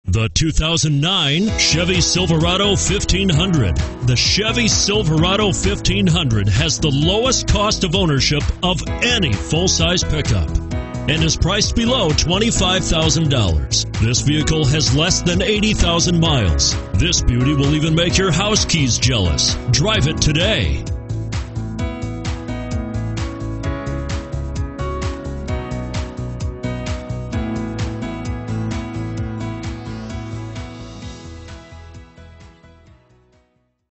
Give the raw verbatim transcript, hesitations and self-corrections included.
The two thousand nine Chevy Silverado fifteen hundred. The Chevy Silverado fifteen hundred has the lowest cost of ownership of any full-size pickup and is priced below twenty-five thousand dollars. This vehicle has less than eighty thousand miles. This beauty will even make your house keys jealous. Drive it today.